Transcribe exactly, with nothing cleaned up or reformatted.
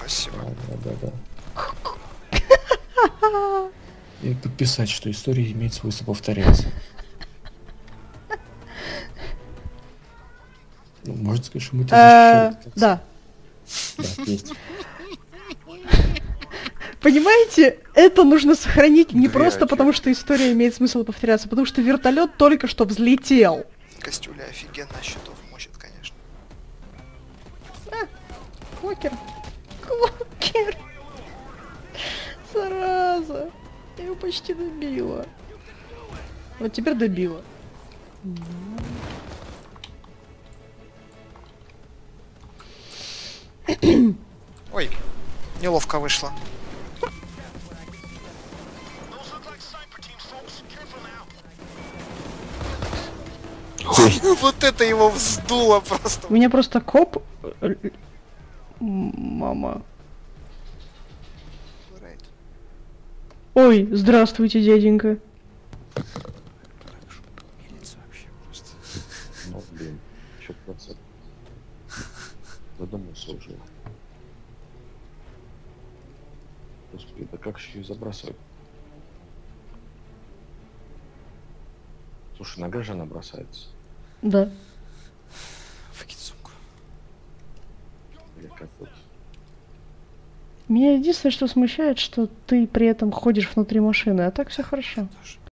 Спасибо. Да, да, да. И подписать, что история имеет свойство повторяться. Ну, можно сказать, что мы тебя защищаем. Да. Да, есть. Понимаете, это нужно сохранить не Две просто очки. потому, что история имеет смысл повторяться, потому что вертолет только что взлетел. Костюля офигенно щитов мочит, конечно. Клокер. Клокер. Зараза. Я его почти добила. Вот теперь добила. Ой, неловко вышло. Вот это его вздуло просто. У меня просто коп... э, э, Мама. Ой, здравствуйте, дяденька. Ну, блин, еще процент. Задумался уже. Господи, да как же ее забрасывать? Слушай, нога же она бросается. Да. Выкинь сумку. Или как вот? Меня единственное, что смущает, что ты при этом ходишь внутри машины, а так все хорошо. Тоже.